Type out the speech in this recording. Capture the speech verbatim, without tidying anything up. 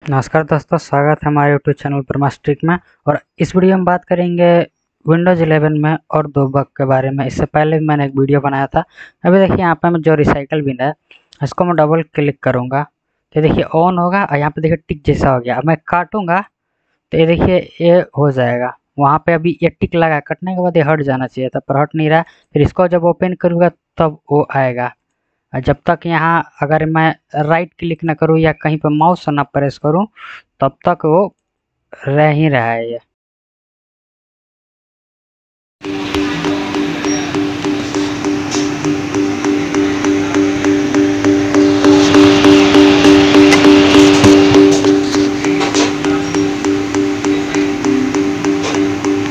नमस्कार दोस्तों, स्वागत है हमारे यूट्यूब चैनल पर मास्ट्रिक में। और इस वीडियो में बात करेंगे विंडोज़ इलेवन में और दो बग के बारे में। इससे पहले भी मैंने एक वीडियो बनाया था। अभी देखिए यहाँ पे मैं जो रिसाइकल बिन है इसको मैं डबल क्लिक करूँगा तो देखिए ऑन होगा और यहाँ पे देखिए टिक जैसा हो गया। अब मैं काटूंगा तो ये देखिए ये हो जाएगा। वहाँ पे अभी ये टिक लगा, कटने के बाद ये हट जाना चाहिए था पर हट नहीं रहा। फिर इसको जब ओपन करूँगा तब वो आएगा। जब तक यहाँ अगर मैं राइट क्लिक ना करूँ या कहीं पर माउस ना प्रेस करूँ तब तक वो रह ही रहा है ये।